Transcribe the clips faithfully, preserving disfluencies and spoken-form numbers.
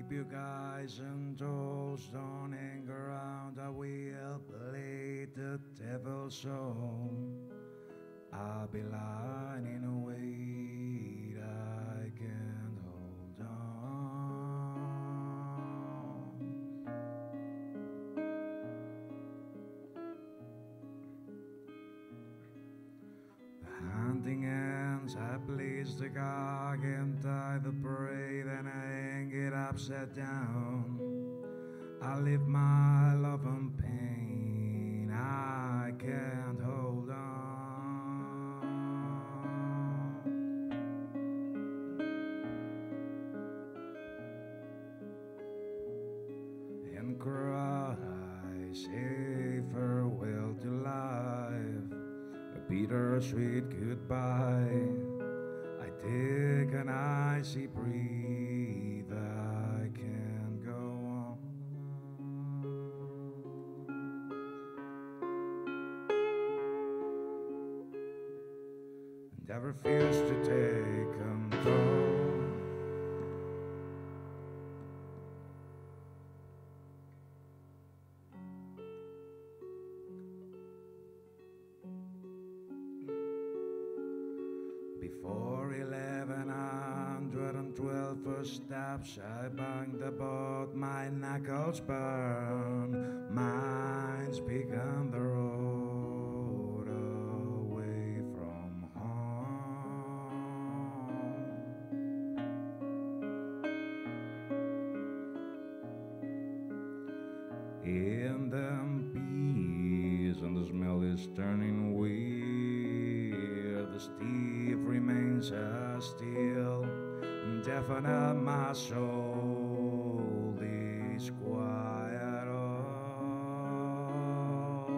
keep you guys and toes, don't hang around. I will play the devil's song. I'll be lying in a way I can't hold on. The hunting ends, I place the cock and tie the prey, then I hang it upside down. I live my love and pain, I can't hold on. And cry, say farewell to life, a bittersweet goodbye. I take an icy breath, I can't go on. And I refuse to take control. Before eleven hundred and twelve first steps, I banged about, my knuckles burn. Minds began the road away from home. In them peace and the smell is turning weird. The Steve remains as still, definite my soul is quiet all.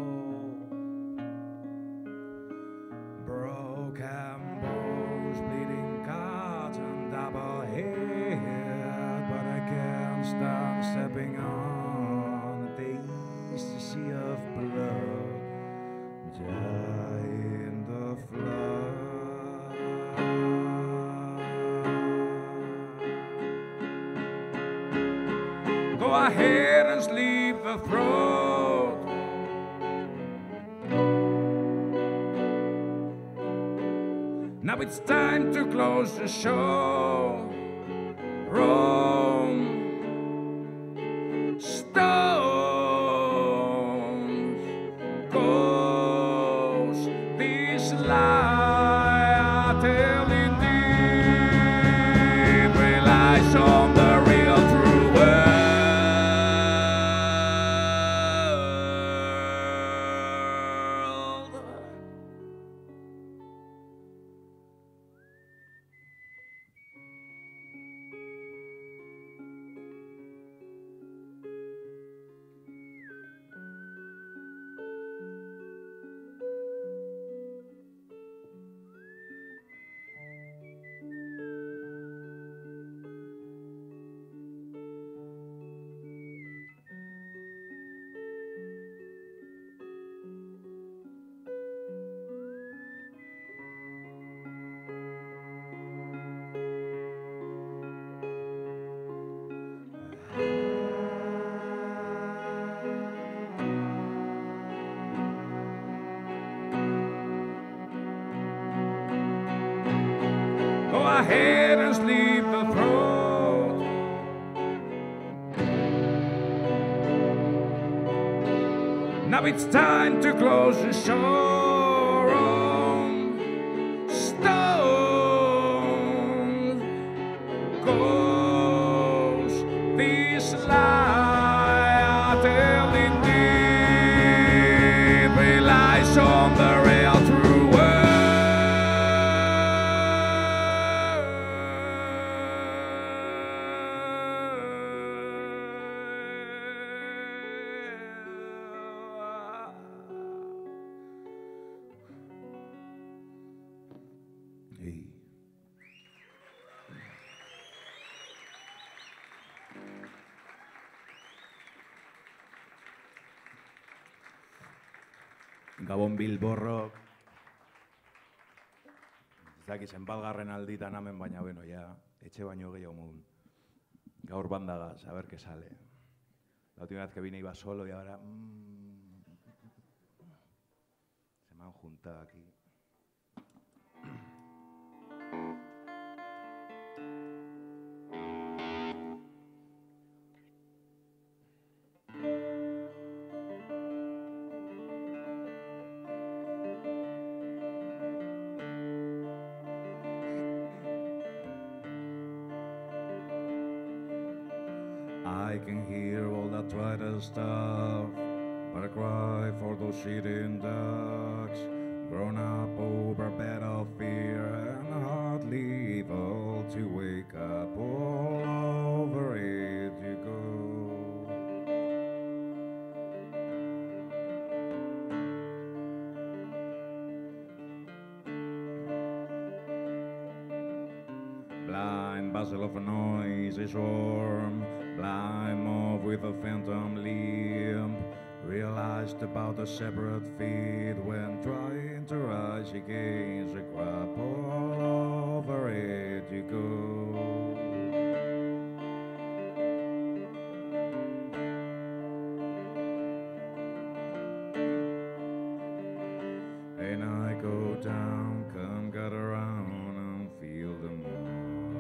Broken bones, bleeding cuts and double head, but I can't stop stepping on the ecstasy of blood, die in the flood. Go ahead and sleep the throat. Now it's time to close the show. Rome, stones, ghosts, this lie are telling deep relies on the real true world. Go ahead and sleep the throat. Now it's time to close the showroom. Stone, ghosts, this lie are telling deep relies on the real true world. Hey. Gabon Bilborrok. Ez dakiz, enpalgarren alditan hemen, baina beno, ja, etxe baino gehiago modun. Gaur bandagas, a ver qué sale. La última vez que vine iba solo y ahora... Mmm, se me han juntado aquí. I can hear all that trite stuff, but I cry for those shitting ducks. Grown up over a bed of fear and hardly able to wake up. All over it you go. Blind basil of a noisy swarm, blind moth with a phantom limb, realized about the separate feet when trying to rise against the crap. All over it you go. And I go down, come gather around and feel the moon.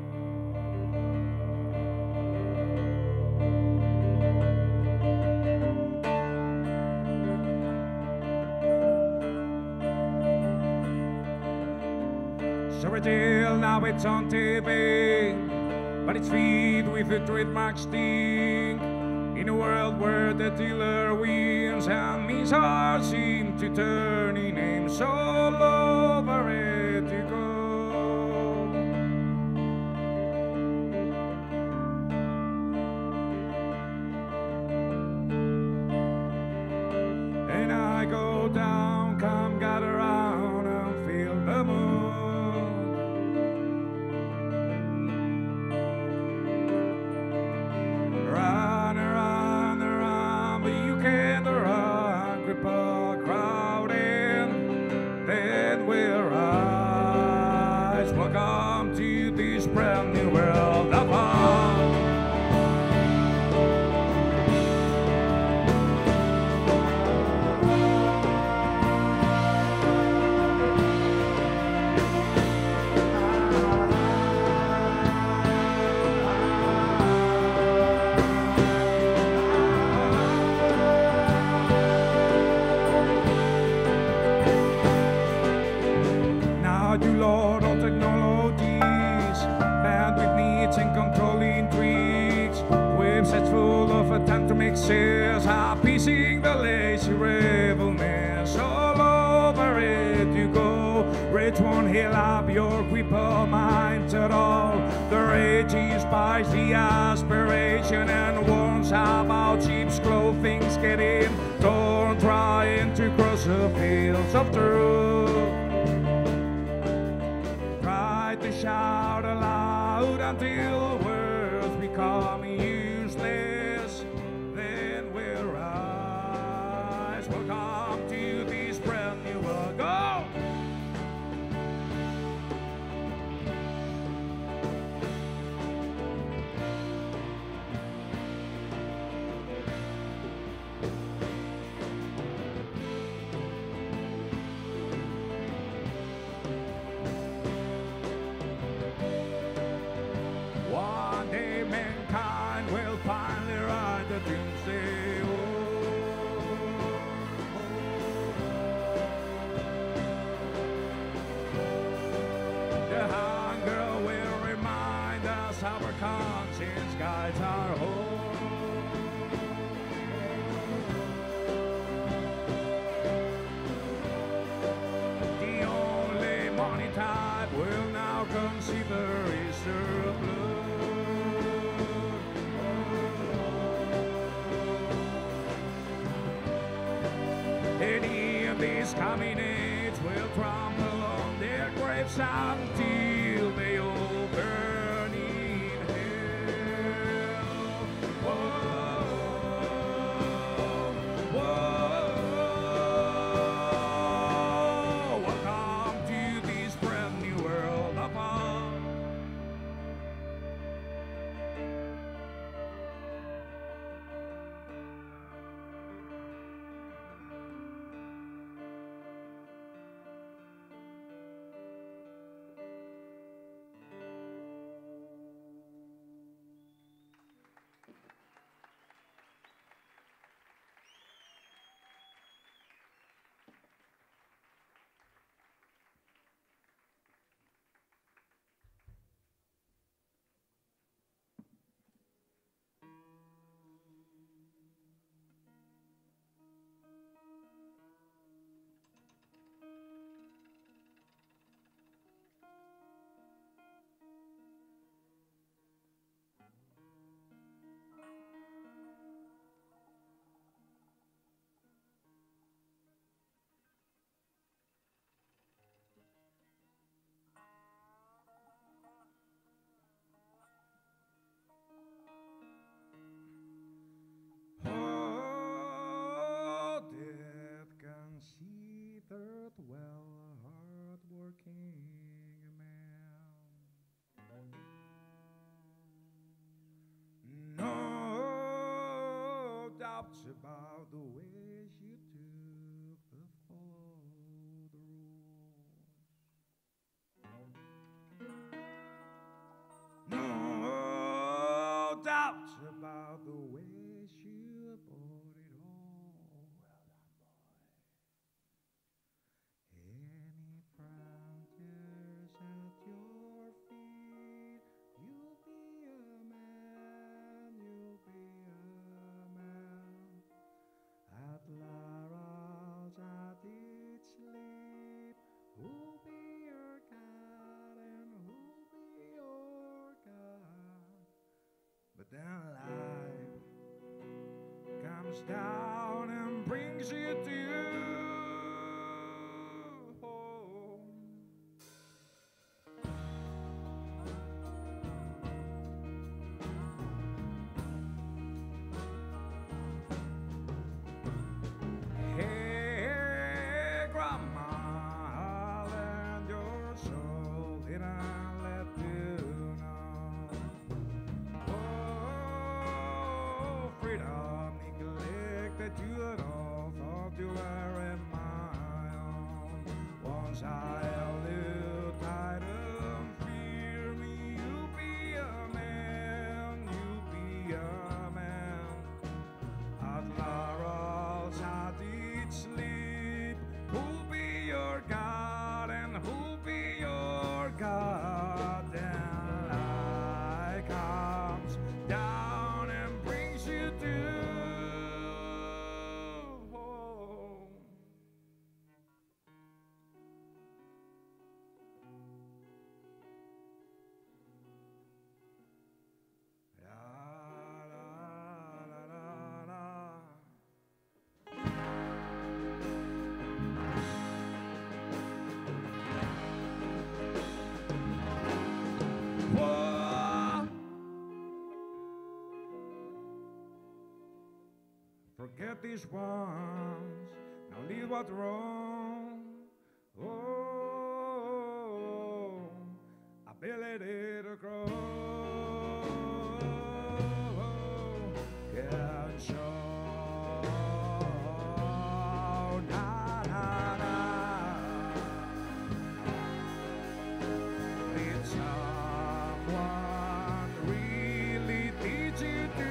Till now it's on T V, but it's feed with a trademark stink. In a world where the dealer wins and means hearts seem to turn in names, all over it you go. And I go down, come gather round and feel the moon. Welcome to this brand new world of fun. Now you Lord of technologies, and with needs and controlling tricks, websites full of attempt to make sales, appeasing the lazy revelness. All over it you go. Rich won't heal up your crippled mind at all. The rage inspires the aspiration and warns about sheep's clothing's getting torn, trying to cross the fields of truth. To shout aloud until words become useless, then we'll rise. Welcome to this brand new world. Go! Will finally ride the doomsday. Oh, oh. The hunger will remind us our conscience guides our home. The only money type we'll now consider is surplus. Any of these coming age will trample on their graves until they all burn in hell. Whoa, whoa, welcome to this brand new world of fun. doubts about the way she took the follow the rules. No doubts about the way she bought it all. Well done, boy. Any frontiers at your feet, you'll be a man, you'll be a man. At Laurel's at each sleep, who'll be your God and who'll be your God? But then life comes down and brings you to home. Hey, Grandma, I'll lend your soul, did I let you know? Oh, freedom neglected you at all, thought you were in my own. Once I held you tight and fear me, you be a man, you be a man. At Laurel's at each sleep, who'll be your God and who'll be your God? Then light comes down and brings you to home. La la la la la. Whoa. Forget these ones, now leave what's wrong. Oh, ability to grow can show. Na, na, na. Did someone really teach you to?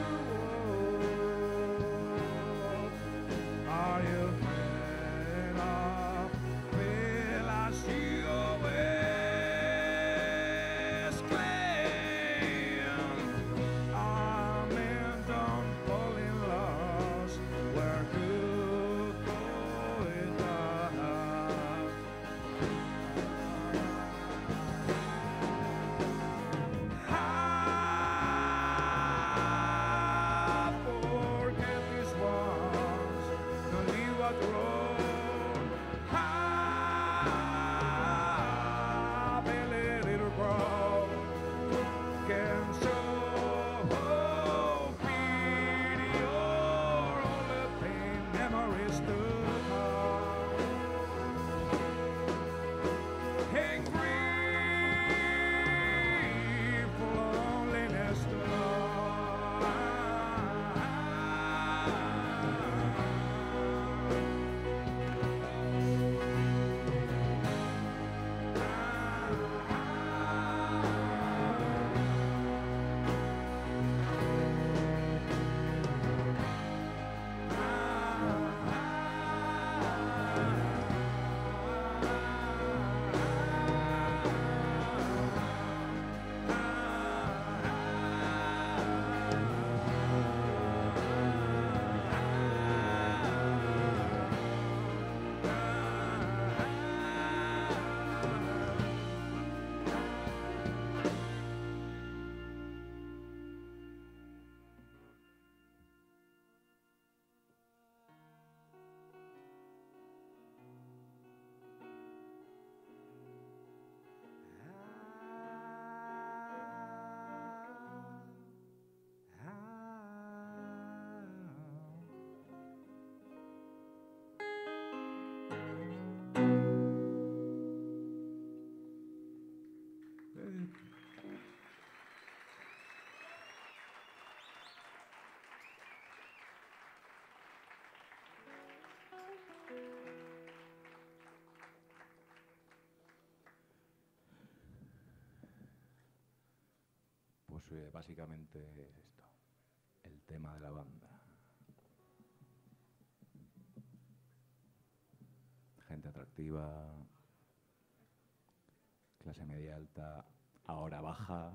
Are you afraid of failure? She always claims, amen, don't fall in love where good going down. Ah, forget these ones, don't leave what wrong. Ah, belly little grow can show pity or all the pain memories to come. And grief for loneliness to know. pues eh, básicamente esto, el tema de la banda. Gente atractiva, clase media alta, ahora baja.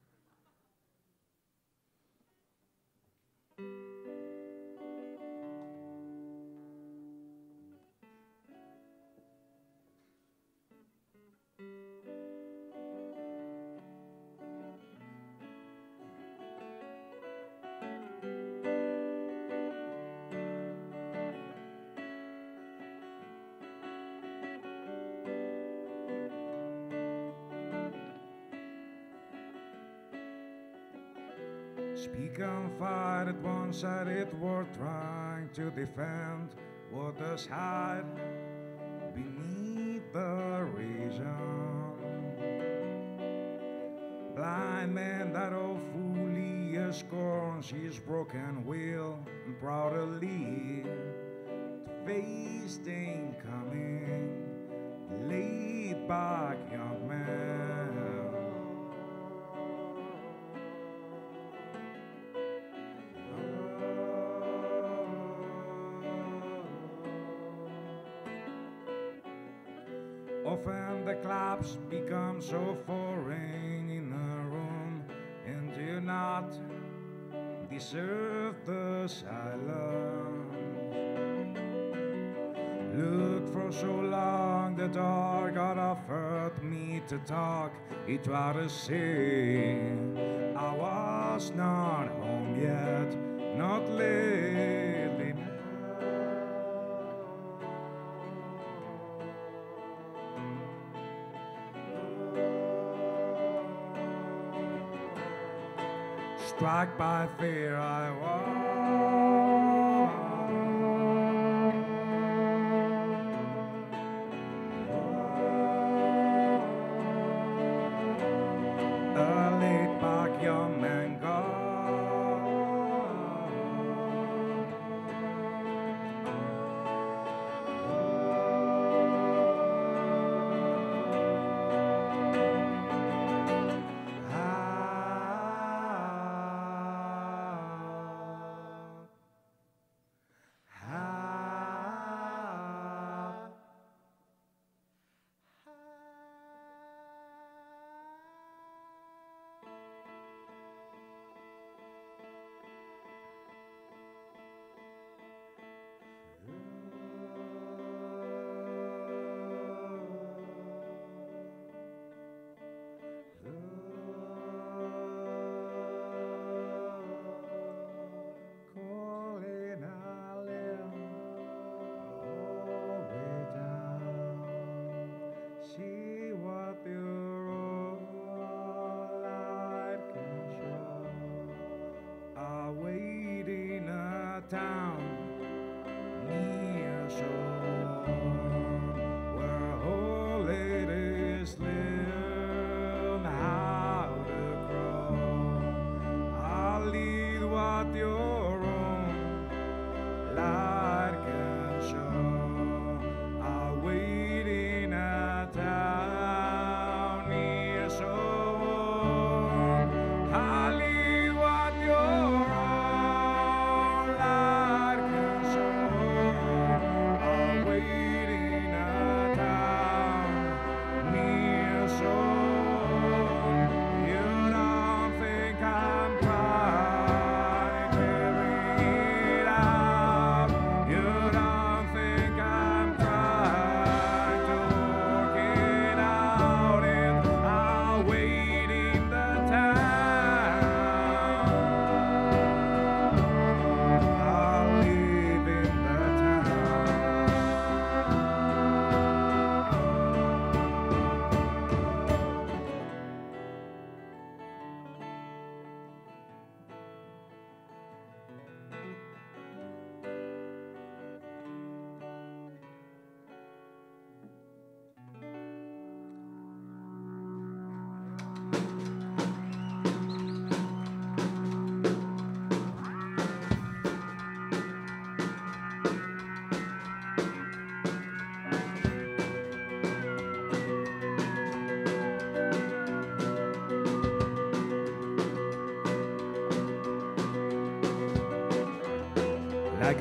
Speak and fight at one side, it were trying to defend what does hide beneath the reason. Blind man that all fully scorns his broken will and proudly to face the incoming laid back young man. Often the clubs become so foreign in a room and do not deserve the silence. Look for so long the door got offered me to talk. He tried to say I was not home yet, not lately. Struck by fear I was, a laid back young man gone.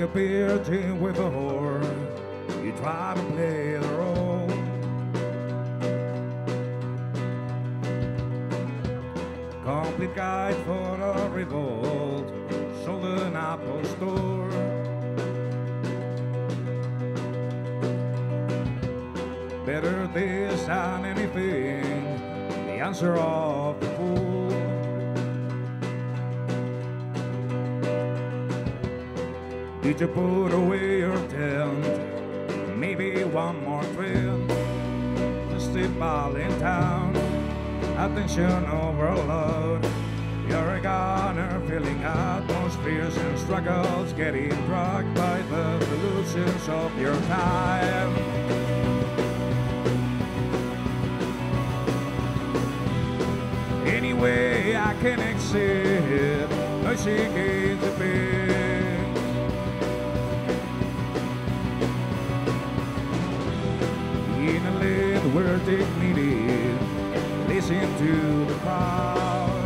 a virgin with a whore. You try to play the role. Complete guide for a revolt, sold an Apple store. Better this than anything, the answer of the fool. Did you put away your tent? Maybe one more trip. Just a ball in town. Attention overload. You're a goner, feeling atmospheres and struggles, getting drugged by the delusions of your time. Anyway, I can exit. Mercy gains a bit. In a land where dignity, listen to the crowd.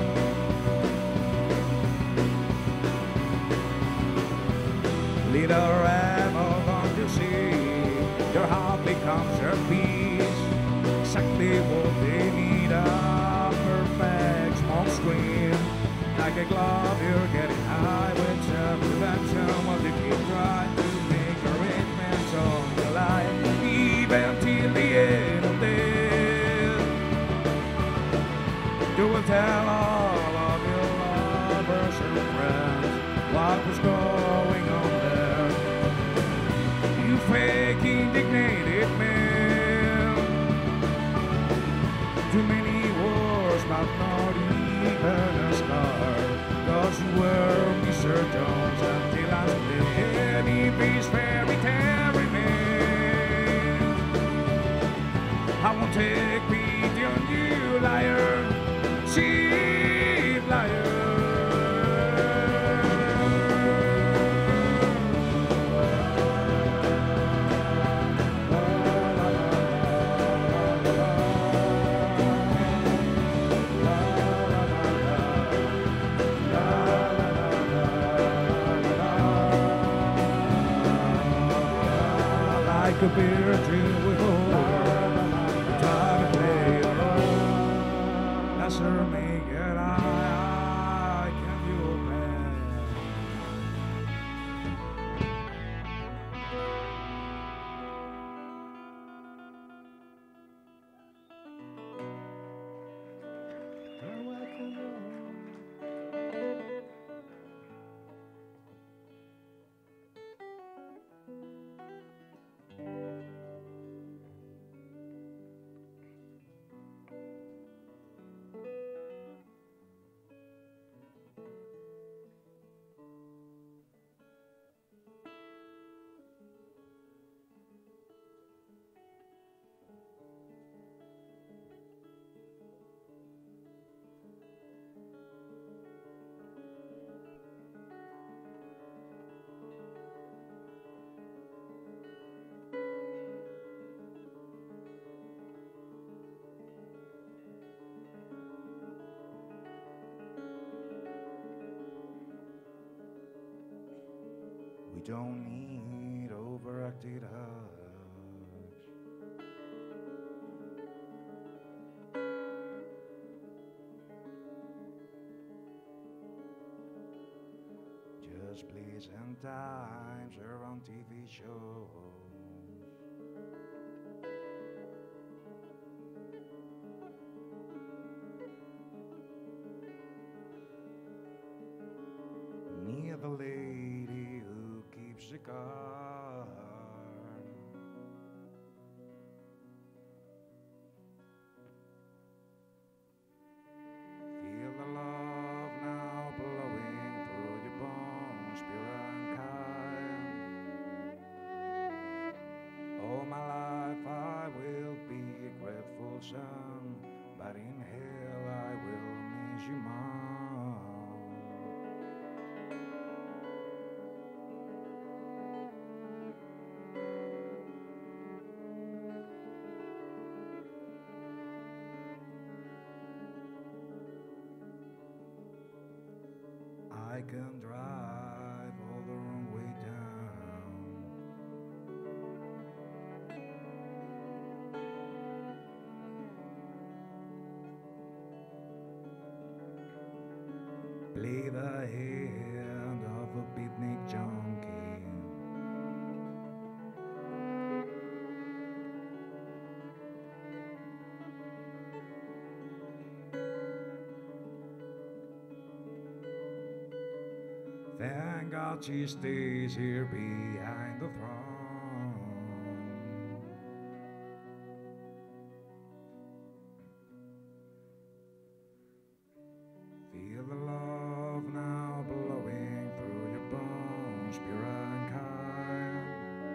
Little rebel, don't you see? Your heart becomes your peace. Exactly what they need, a perfect smoke screen. Like a glove, you're getting high with self-prevention. While you keep trying to make arrangements on your life, even till the end of days. You will tell all of your lovers and friends what was going on there. You fake indignated man. Too many wars, but not even a scar. Those were Mister Jones until I split. If he's fairy tale remains, I won't take pity on you, liar. Cheap liar. Like a virgin with a whore, try to play a role. Lesser make it I, I can feel bad. You're welcome home. We don't need overacted hugs. Just pleasant times are on T V shows. Near the lady who keeps the car. Feel the love now blowing through your bones, pure and kind. All my life I will be a grateful son, but in hell I will miss you, Mom. I can drive all the wrong way down. play the hand of a beatnik junkie. Thank God she stays here behind the throne. Feel the love now blowing through your bones, pure and kind.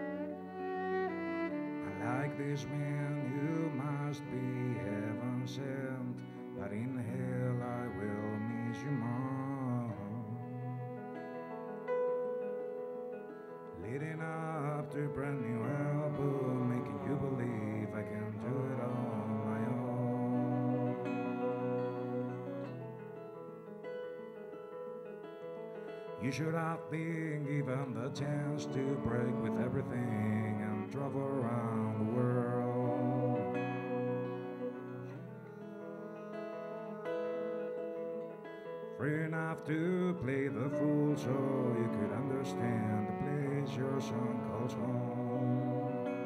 I like this man, you must be heaven sent, but in hell I will miss you more. Leading up to a brand new album, making you believe I can do it on my own. You should have been given the chance to break with everything and travel around the world. Free enough to play the fool so you could understand the place your song calls home.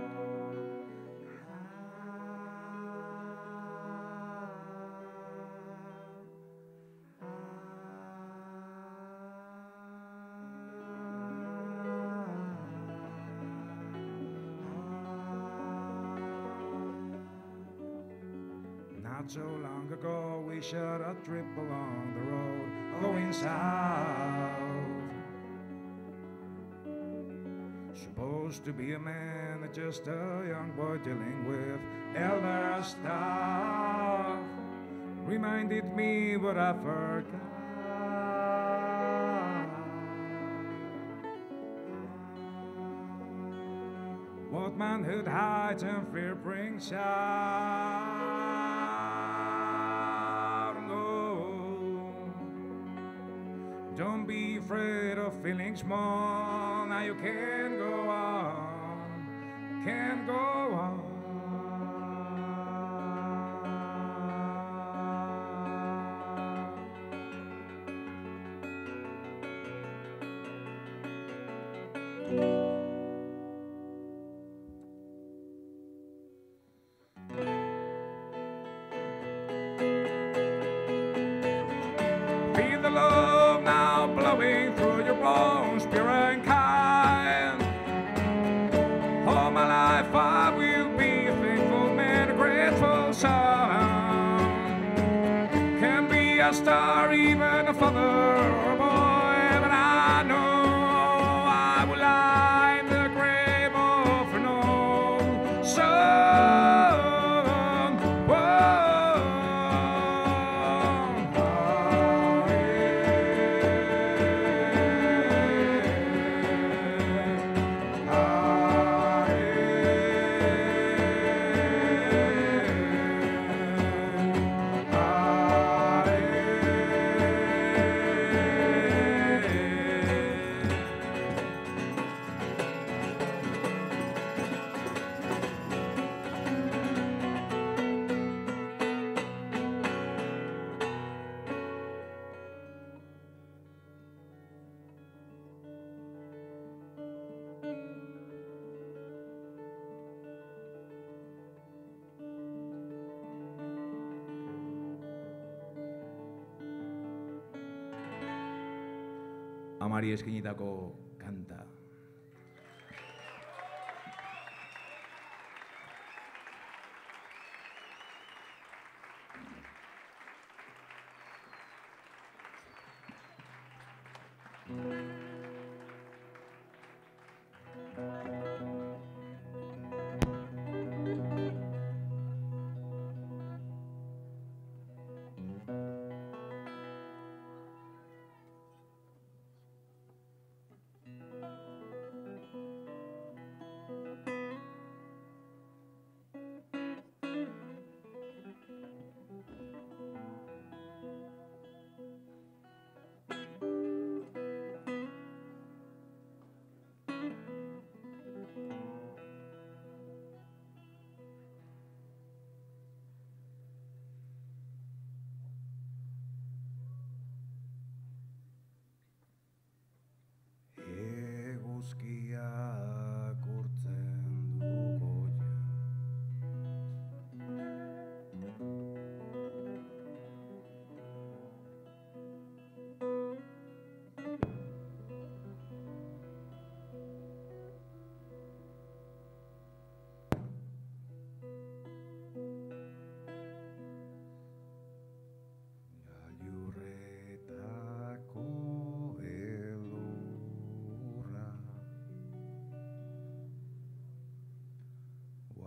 Not so long ago we shot a trip along the road going south. Supposed to be a man, just a young boy dealing with elder stuff. Reminded me what I forgot. What manhood hides and fear brings out. No, don't be afraid of feeling small. Now you can go on, can go on. Feel the love now blowing through your bones, pure and kind. All my life I will be a faithful man, a grateful son. Can be a star, even a father or a boy, but I know I will lie in the grave of an old son. Whoa. Amari eskainitako kanta.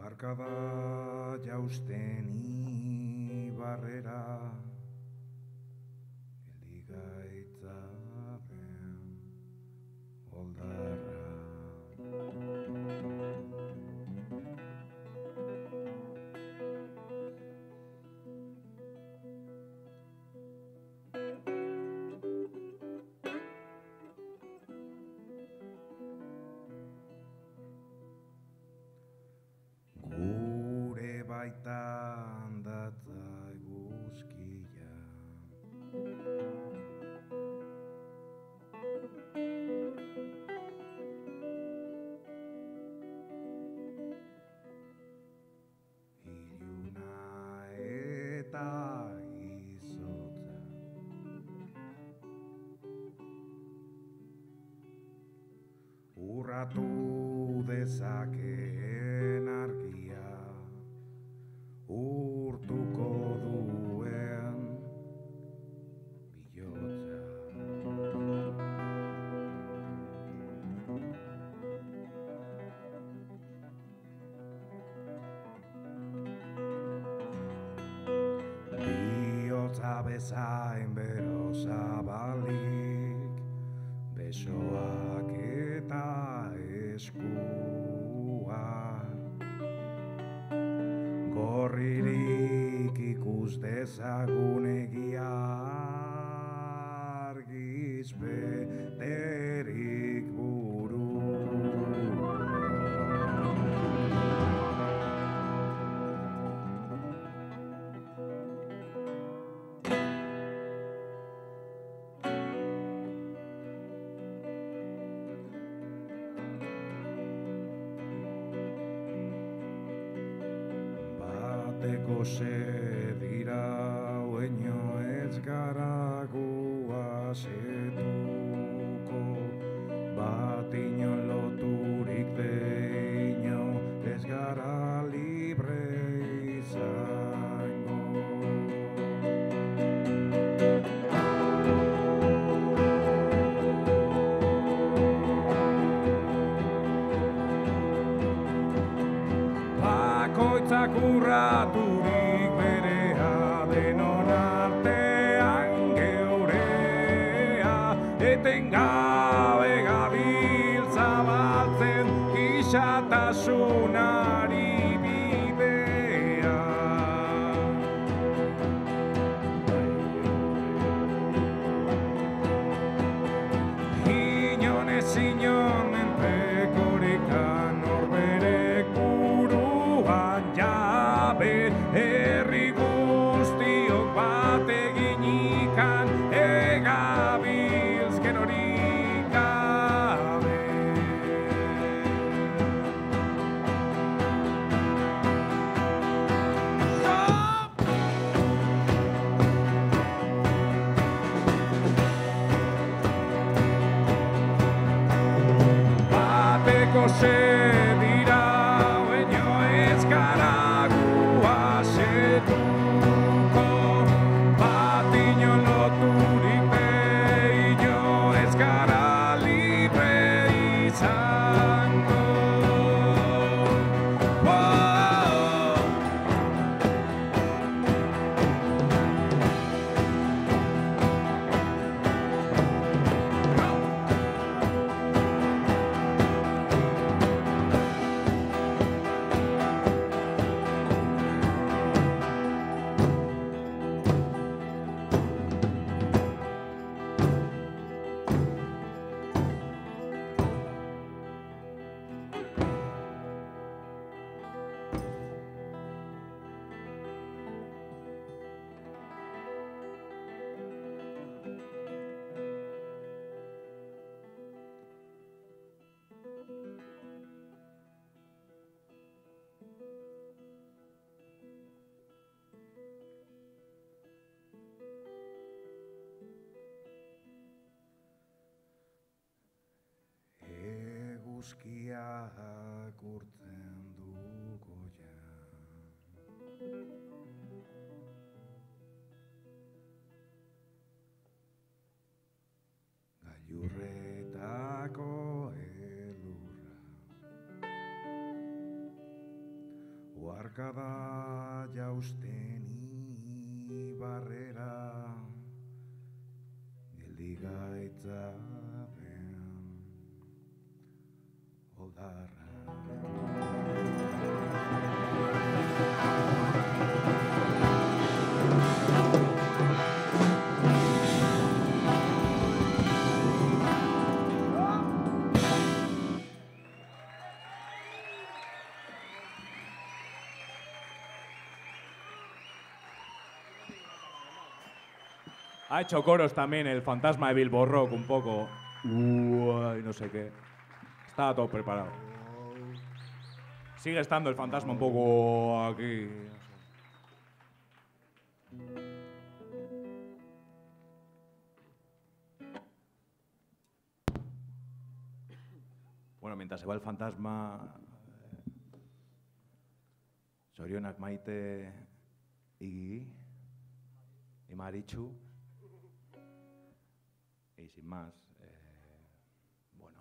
Arkada jausten ibarrera, eligaitzaren oldarra. Gure baitan datza eguzkia, iluna eta izotza. Urratu dezakeen argia, urtuko duen bihotza. Bihotza bezain bero zabalik, besoak eta eskuak, gorririk ikus dezagun egia argizbeterik buru. Bateko sedira ueño ez gara guazetuko, bat inon loturik deino ez gara libre izango. Bakoitzak urraturik berea, denon artean geurea, etengabe gabiltza batzen gixatasunari bidea. Inon ez inon menpekorekan norberek buruan jabe, herri guztiok bat eginikan egabilzken horik gabe. Oarkada jausten ibarrera geldi gaitza den oldarra. Ha hecho coros también el fantasma de Bilbo Rock, un poco. Uy, no sé qué. Estaba todo preparado. Sigue estando el fantasma un poco aquí. No sé. Bueno, mientras se va el fantasma, Zorionak Maite y, y Marichu. Y sin más, eh, bueno.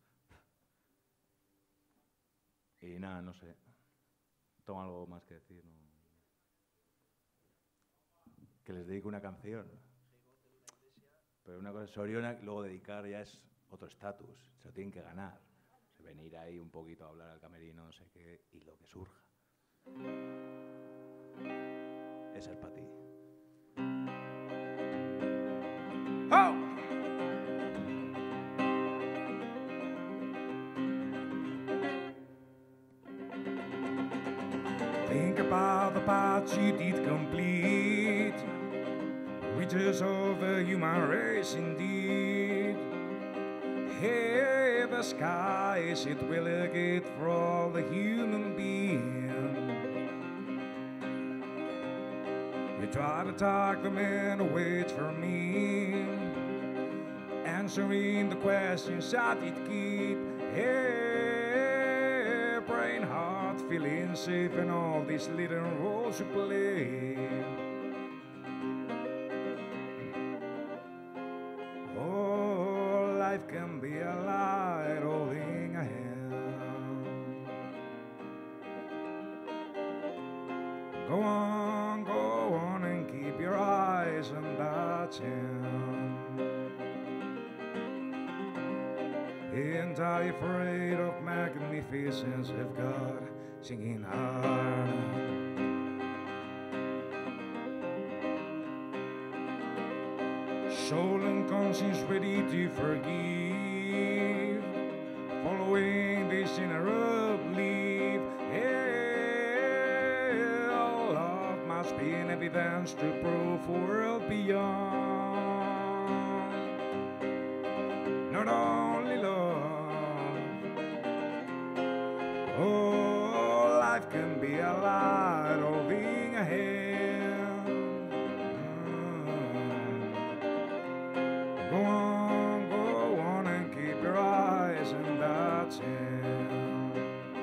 Y nada, no sé. ¿Tengo algo más que decir? ¿No? Que les dedico una canción. Pero una cosa es Zorionak, luego dedicar ya es otro estatus. Se lo tienen que ganar. Se venir ahí un poquito a hablar al camerino, no sé qué, y lo que surja. Esa es para ti. ¡Oh! Think about the path you did complete, riches of the human race indeed. Hey, the sky, is it really good for all the human beings? You try to talk the man who waits for me, answering the questions I did keep. Hey, brain heart, feeling safe in all these little roles you play. Oh, life can be a light holding a hand. Go on, go on and keep your eyes on that hand. Ain't I afraid of magnificence of God singing hard? Soul and conscience ready to forgive, following this general belief. Hell, love must be an evidence to prove world beyond. Not only love. Oh, life can be a light holding a hand. Go on, go on and keep your eyes on that hand.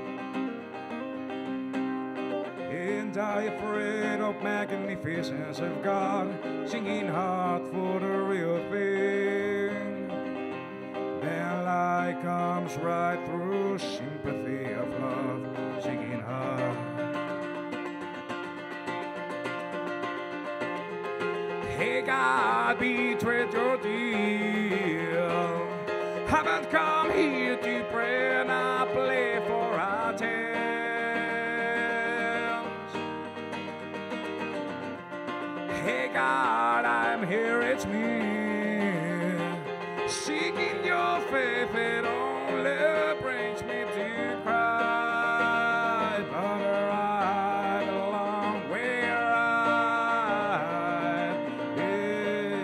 Ain't I afraid of magnificence of God, singing hard for the real thing? Then light comes right through, sympathy of love, singing hard. Hey God, betrayed your deal. Haven't come here to pray and I play for our tales. Hey God, I'm here, it's me. Seeking your faith, it only brings me to cry. But right along where I've been.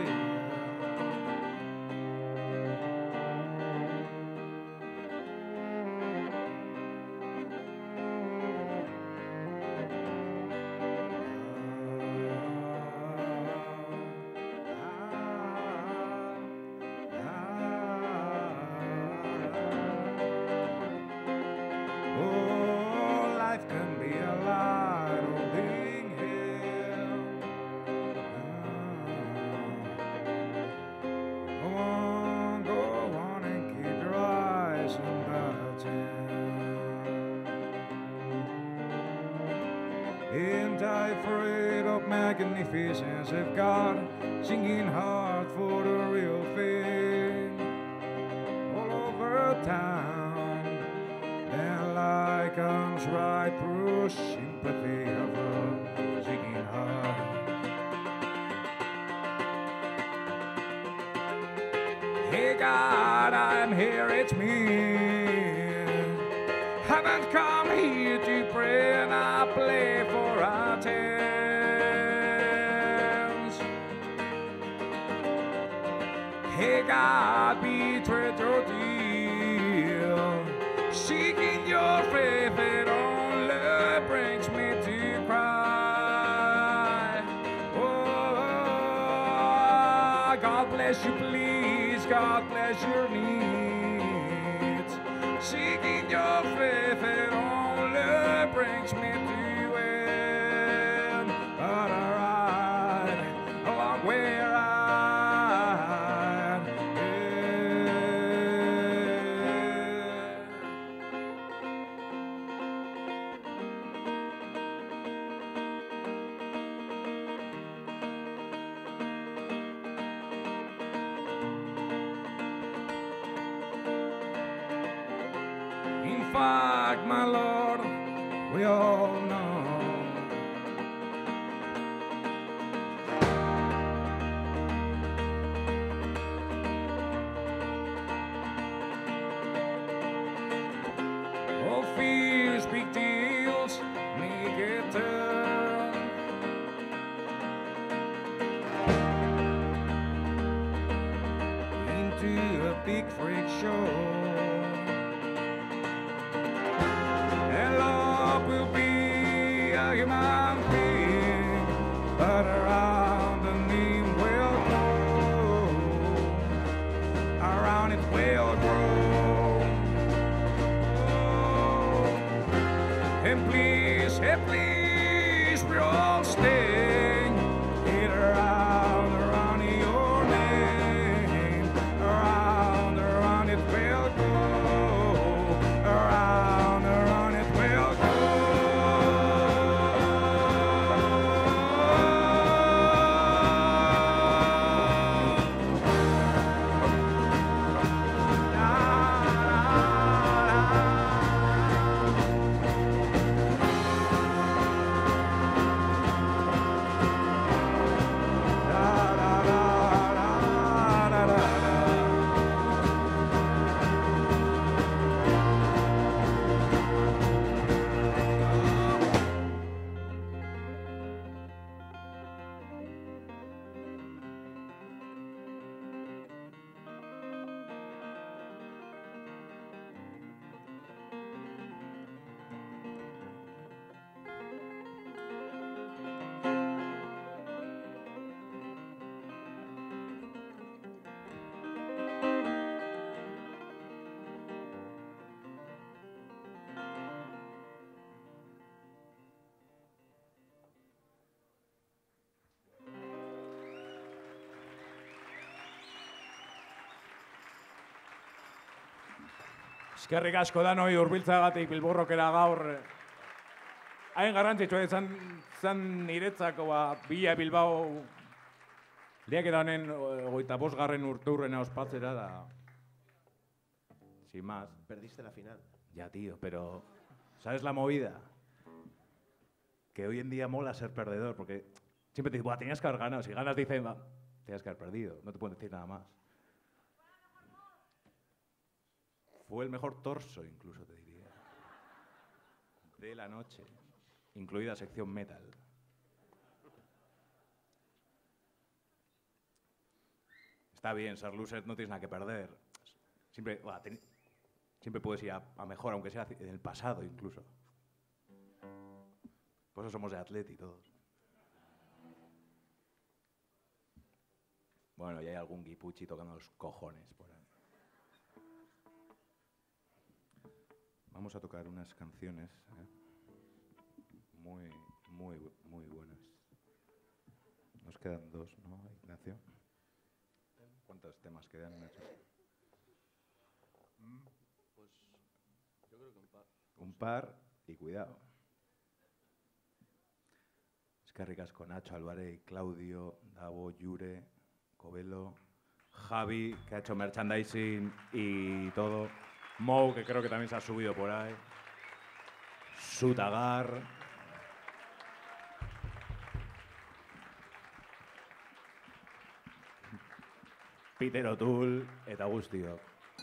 Ain't I afraid of magnificence of God, singing hard for the real thing. All over town, then light comes right through sympathy of a singing heart. Hey God, I'm here, it's me. Haven't come here to pray and I play for our towns. Hey God, betrayed your deal. Seeking your faith, it only brings me to cry. Oh, God bless you, please, God bless your needs. Seeking your faith, it only brings me to end. But I ride along where I in fact, my Lord, we all know all fears, big deals, make it turn into a big freak show. Will be a human being, but around the name will grow, around it will grow. Oh, and please, and please, we're all staying it around, around your name, around, around it will go, around, around it will go. Eskerrik asko danoi hurbiltzeagatik Bilborrokera gaur. Hain garrantzitsua izan zen niretzako ba, Bila Bilbao lehiaketa honen hogeita bosgarren urteurrena ospatzera da. Sin más. Perdiste la final. Ya, tío, pero ¿sabes la movida? Que hoy en día mola ser perdedor, porque siempre te dicen, buah, tenías que haber ganado. Si ganas dicen, va, tenías que haber perdido. No te pueden decir nada más. Fue el mejor torso, incluso, te diría, de la noche, incluida sección metal. Está bien, ser loser no tienes nada que perder. Siempre, buah, ten, siempre puedes ir a, a mejor, aunque sea en el pasado, incluso. Por eso somos de Atleti todos. Bueno, y hay algún guipuchi tocando los cojones por ahí. Vamos a tocar unas canciones ¿eh? muy, muy, muy buenas. Nos quedan dos, ¿no, Ignacio? ¿Cuántos temas quedan, Nacho? Pues yo creo que un par. Un par y cuidado. Eskerrik asko Nacho, Álvarez, Claudio, Davo, Jure, Covelo, Javi, que ha hecho merchandising y todo. Mou, que creo que también se ha subido por ahí. Sutagar. Peter O'Toole eta guztiok.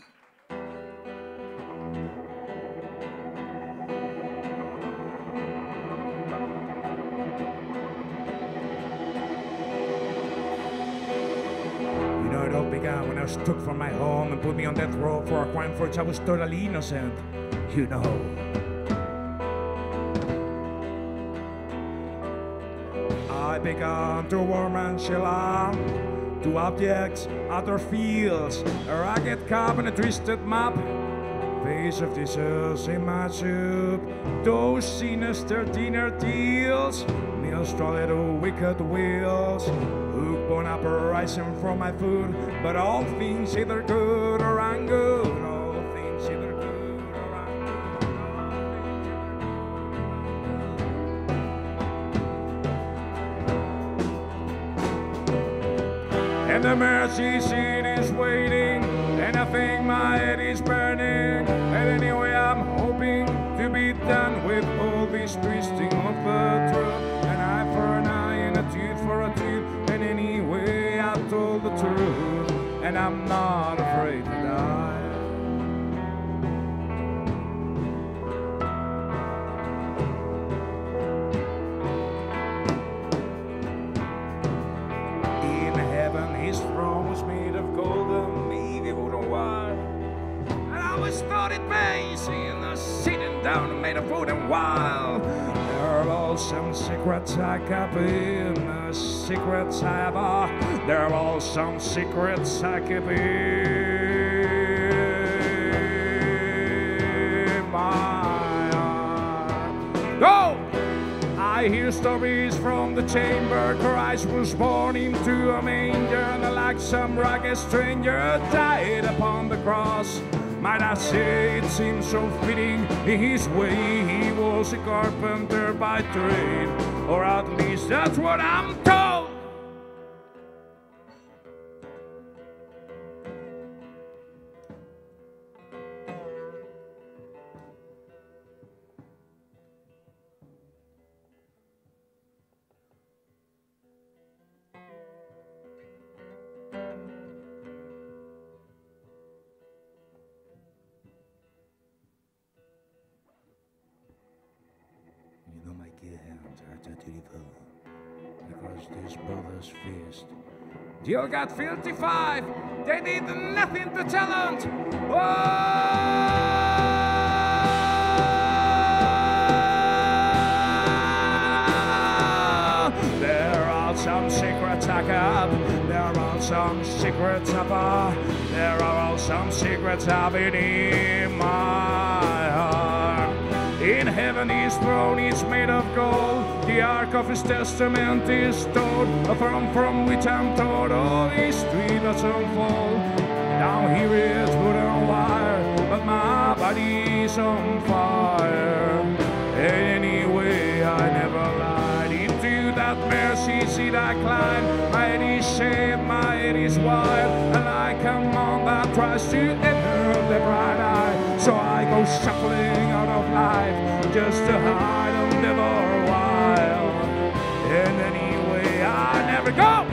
When I was took from my home and put me on death row for a crime for which I was totally innocent, you know. I began to warm and chill out to objects, other fields, a ragged cup and a twisted map. Face of dishes in my soup, those sinister dinner deals, meals trolley to wicked wheels. Hook bone up rising from my food, but all things either good or ungood. All things either good or ungood. And the mercy seat is waiting, and I think my head is burning. And anyway, I'm hoping to be done with all this twisting of the truth. An eye for an eye and a tooth for a tooth. And anyway, I told the truth, and I'm not afraid to die. In heaven, his throne was made of golden, maybe wooden wire. And I always thought it amazing, uh, sitting down made of wooden wire. There are all some secrets I kept in, the secrets I have. Uh, there are all some secrets I keep in my heart. Go! I hear stories from the chamber. Christ was born into a manger, and like some ragged stranger died upon the cross. Might I say it seems so fitting in his way. He was a carpenter by trade, or at least that's what I'm told. Because this brother's fist. You got fifty-five. They did nothing to challenge. Oh! There are some secrets I kept. There are some secrets I bought. There are all some secrets I've been in my heart. In heaven his throne is made of gold. The ark of his testament is stored. A throne from which I'm told all history doesn't fall. Down here is wooden wire, but my body's on fire. And anyway, I never lied. Into that mercy seat I climb. My head is shaved, my head is wild, and I come on that tries to enter the bright eye. So I go shuffling out of life just to hide and live a while. And anyway, I never go.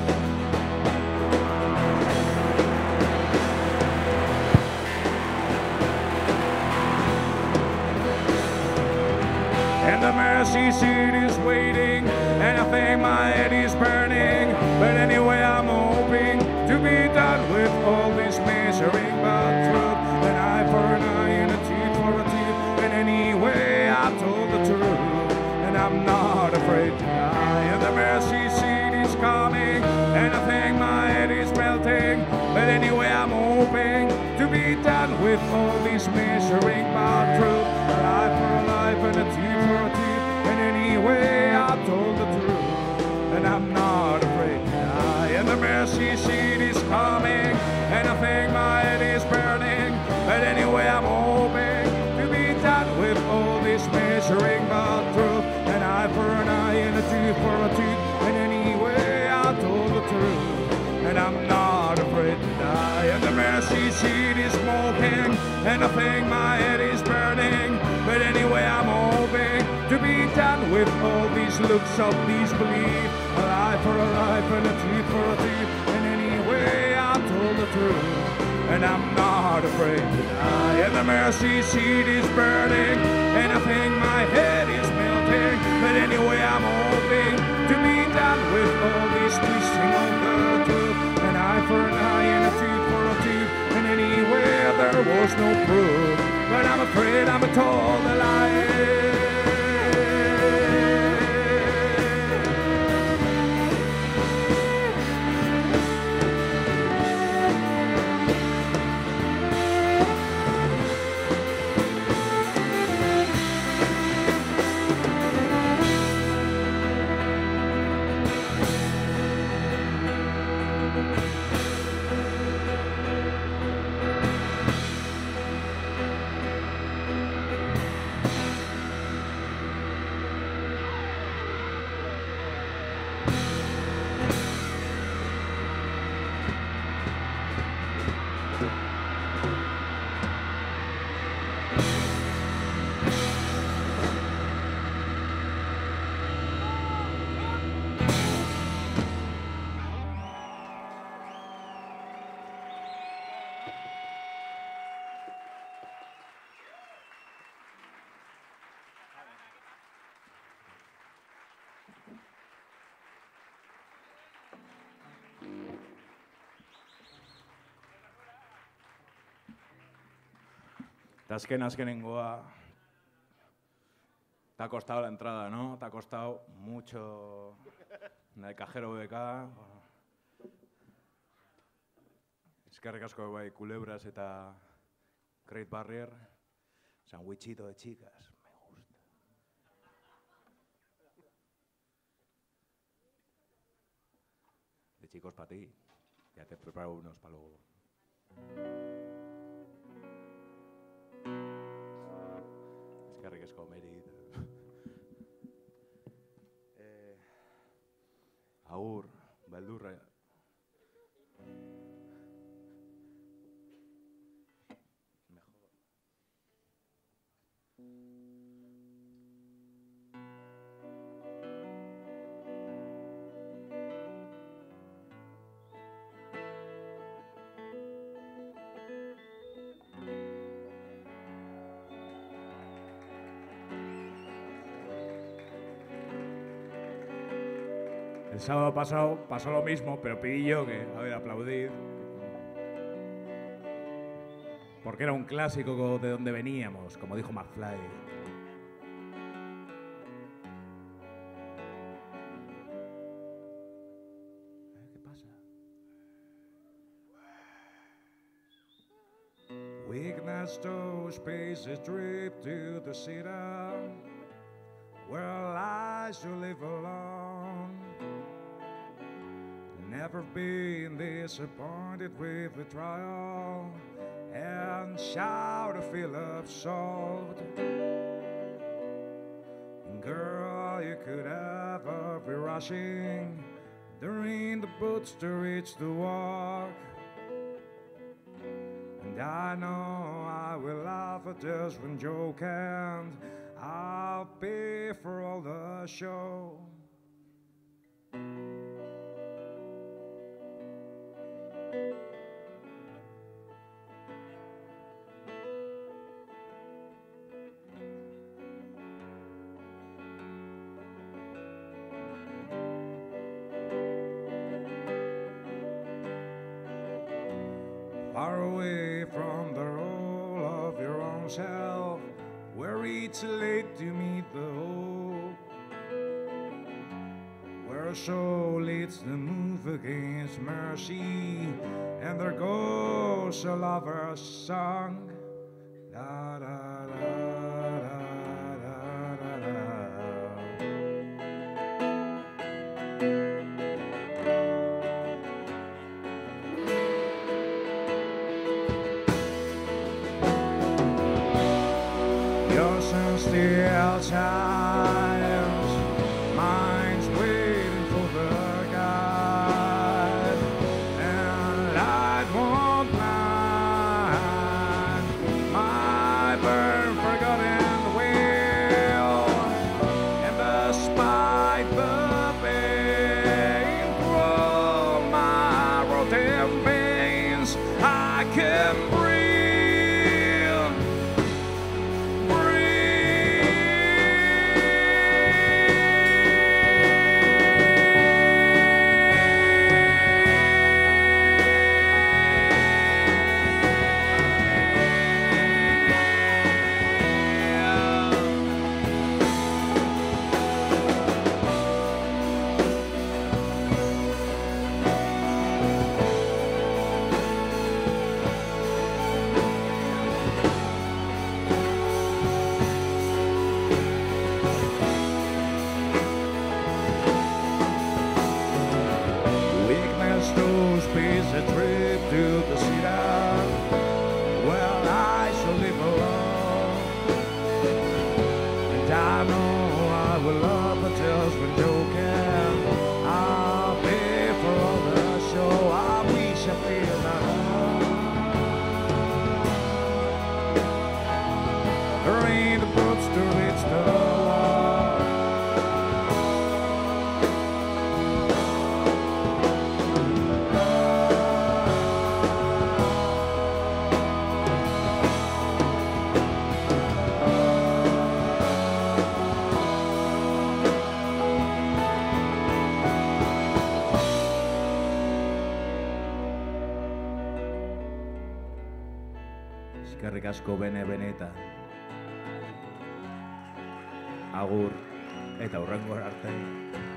And the mercy seat is waiting, and I think my head is burning. But anyway, I'm hoping to be done with all this measuring but truth. An eye for an eye and a teeth for a teeth. And anyway, I told the truth, and I'm not afraid to die. And the mercy seat is coming, and I think my head is melting. But anyway, I'm hoping to be done with all this measuring but truth. An eye for a life and a teeth for a teeth. And anyway, I told the truth, and I'm not afraid to die. And the mercy seat is coming, and I think my head is burning. But anyway, I'm hoping to be done with all this measuring but truth. An eye for an eye and a tooth tooth for a tooth. And anyway, I told the truth, and I'm not afraid to die. And the mercy seat is smoking, and I think my head is burning. But anyway, I'm hoping to be done with all these looks of disbelief. A lie for a life and a tooth for a tooth. And anyway, I told the truth, and I'm not afraid to die. And the mercy seat is burning, and I think my head is melting. But anyway, I'm hoping to be done with all this twisting of the truth. An eye for an eye and a tooth for a tooth. And anywhere there was no proof, but I'm afraid I'm told a lie. Azken azkenengoa, te ha costado la entrada, ¿no? Te ha costado mucho en el cajero B K. Eskerrik asko bai Culebras eta Great Barrier. Sandwichito de chicas, me gusta. De chicos para ti. Ya te preparo unos para luego. Eskerrik asko Merit. eh, agur, beldurra. Mejor. El sábado pasado pasó lo mismo, pero pedí yo que, a ver, aplaudid. Porque era un clásico de donde veníamos, como dijo McFly. ¿Qué pasa? Weakness to spaces drip to the city where I should live alone. Never been disappointed with the trial and shout a fill of salt. Girl, you could ever be rushing during the boots to reach the walk. And I know I will laugh at this when joke and I'll pay for all the show. Far away from the role of your own self, where it's late to meet the hope, where a soul leads the move against mercy, and there goes a lover's song. Da, da, da, da, da, da, da. Yours and still chimes, mine's with Eskerrik asko bene benetan. Agur eta hurrengo arte.